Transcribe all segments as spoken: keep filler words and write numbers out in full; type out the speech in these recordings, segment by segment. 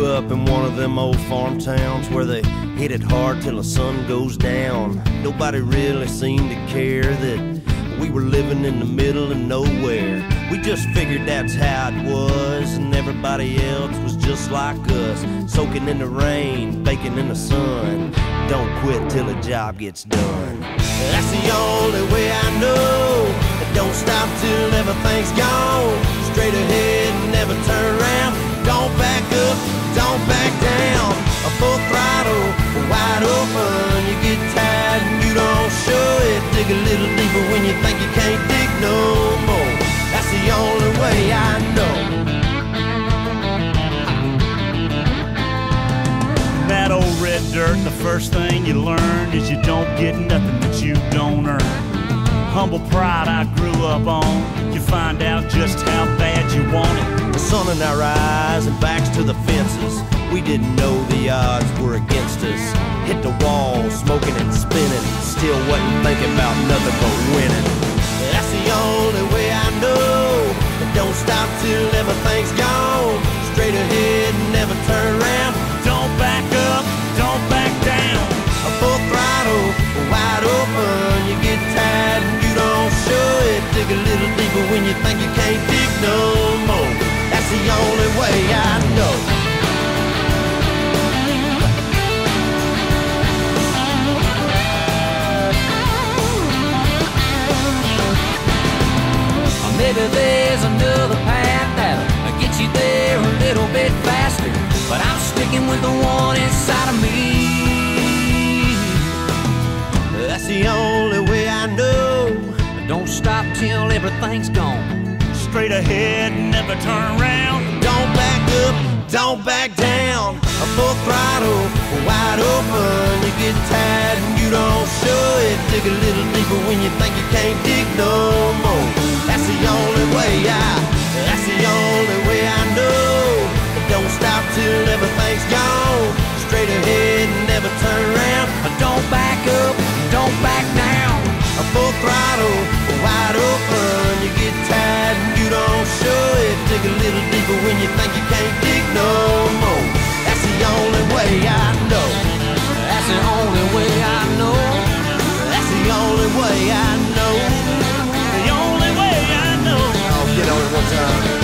grew up in one of them old farm towns where they hit it hard till the sun goes down. Nobody really seemed to care that we were living in the middle of nowhere. We just figured that's how it was, and everybody else was just like us, soaking in the rain, baking in the sun. Don't quit till the job gets done. That's the only way I know. Don't stop till everything's gone. Straight ahead and never turn around. Don't back up, don't back down. A full throttle, wide open. You get tired and you don't show it. Dig a little deeper when you think you can't dig no more. That's the only way I know. That old red dirt, the first thing you learn is you don't get nothing that you don't earn. Humble pride I grew up on. You find out just how bad you want it. The sun in our eyes and backs to the fences. We didn't know the odds were against us. Hit the wall, smoking and spinning. Still wasn't thinking about nothing but winning. That's the only way I know. Don't stop till everything's gone. Straight ahead and never turn around. Don't back up, don't back down. A full throttle, wide open. You get tired and you don't show it. Dig a little deeper when you think you can't dig no more. That's the only way I know. Maybe there's another path that'll get you there a little bit faster, but I'm sticking with the one inside of me. That's the only way I know. Don't stop till everything's gone. Straight ahead, never turn around. Don't back up, don't back down. A full throttle, wide open. You get tired and you don't show it. Dig a little deeper when you think you can't dig no more. That's the only way I, that's the only way I know. Don't stop till everything's gone. Straight ahead and never turn around. Don't back up, don't back down. A full throttle, wide open. You get tired and you don't show it. Dig a little deeper when you think you can't dig no more. That's the only way I know. That's the only way I know. That's the only way I know. The only way I know. Oh, get on it one time.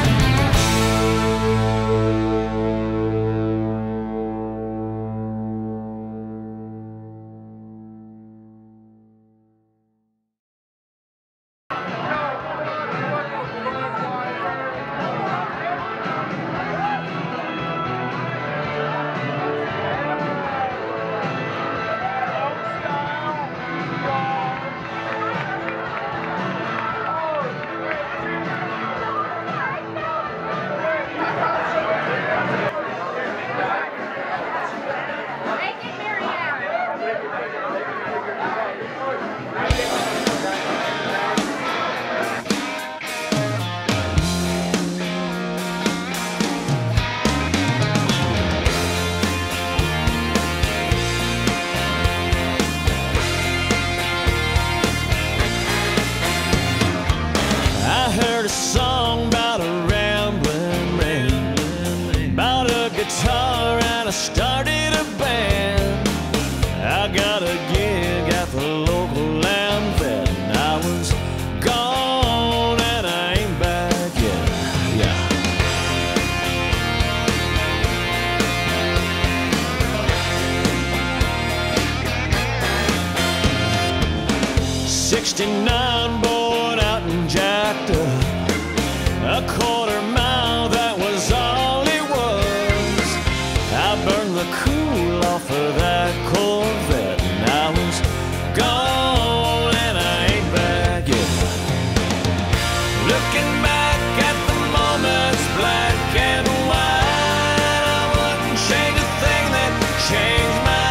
sixty-nine born out and jacked up. A quarter mile, that was all it was. I burned the cool off of that Corvette, and I was gone and I ain't back yet. Looking back at the moments, black and white, I wouldn't change a thing that changed my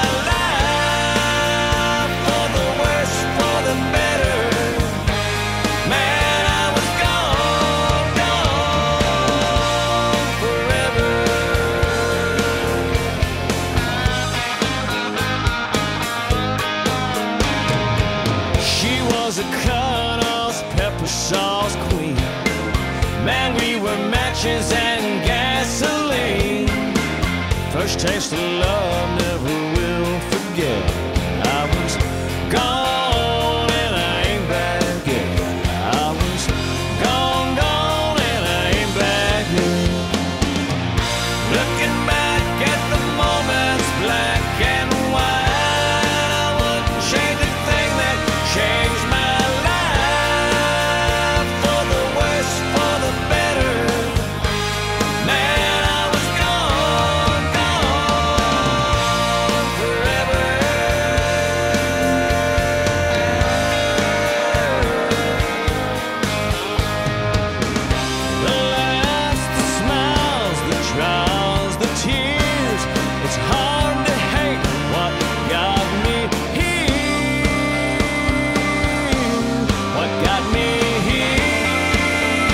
life. For the worse, for the better. Man, I was gone, gone forever. She was a cut-off pepper sauce queen. Man, we were matches and gasoline. taste of love never will forget. I was gone and I ain't back yet. I was gone, gone and I ain't back yet. Looking back at the moments, black and white, I wouldn't change a thing that changed my life. For the worse, for the better. Man, I was gone, gone forever. The laughs, the smiles, the trials, the tears. It's hard to hate what got me here. What got me here?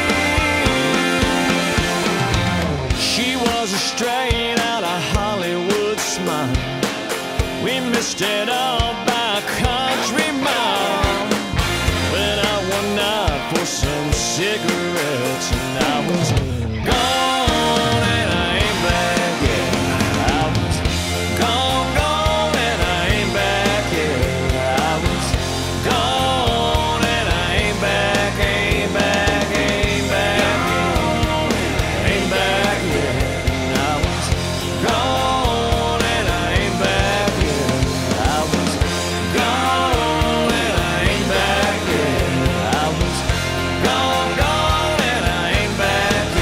She was a straight out of Hollywood smile. We missed it all by a country mile. Went out one night for some cigarettes, and I was gone and I ain't back yet. I was gone, gone and I ain't back yet. I was gone and I ain't back, ain't back, ain't back yet. Ain't back yet. I was gone and I ain't back yet. I was gone and I ain't back yet. I was gone, gone and I ain't back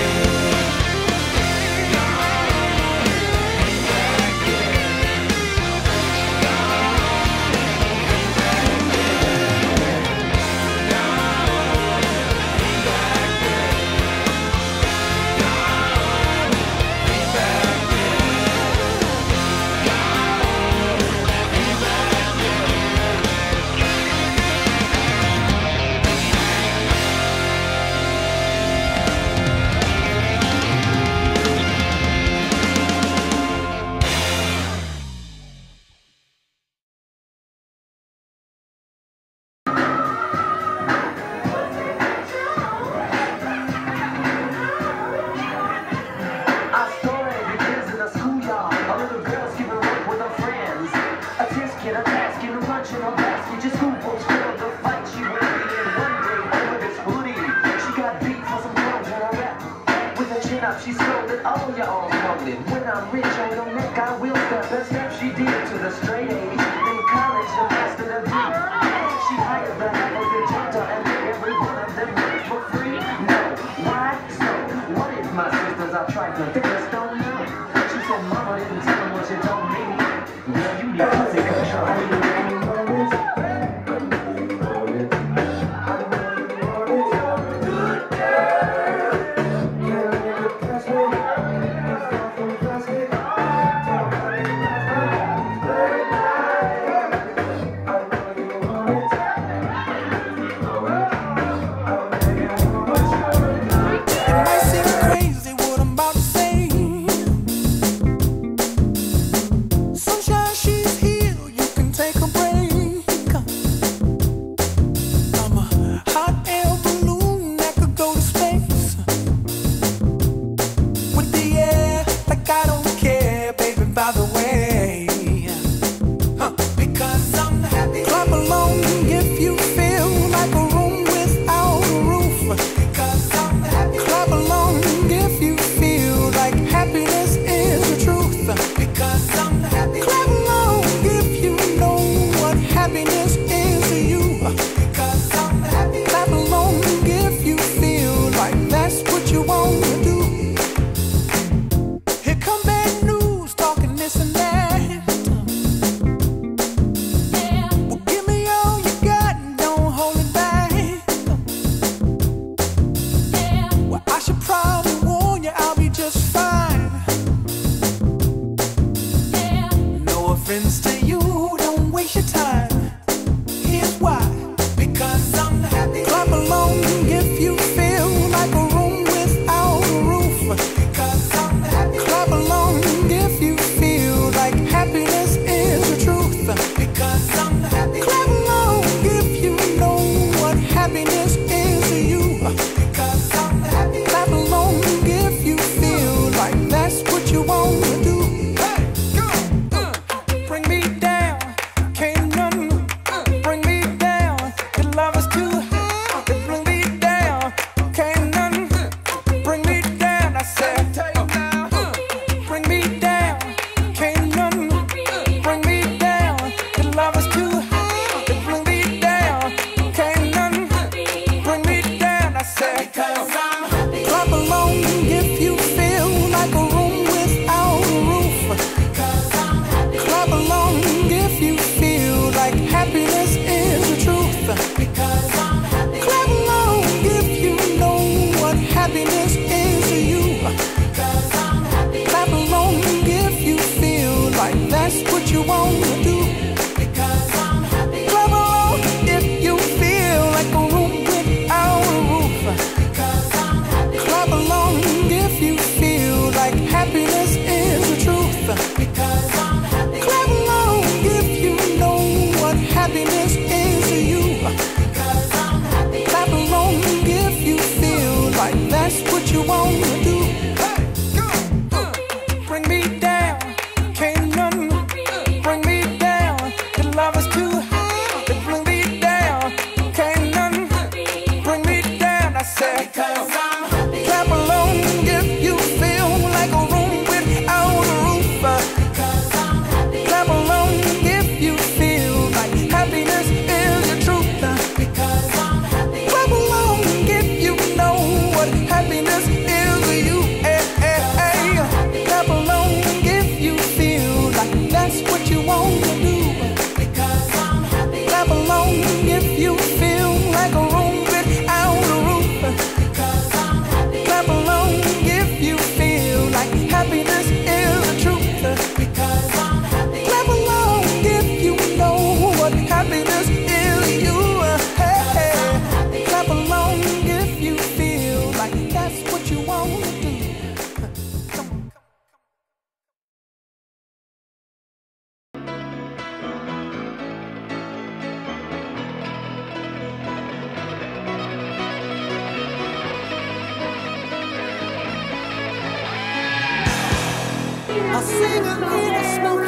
I'll sing a little smoky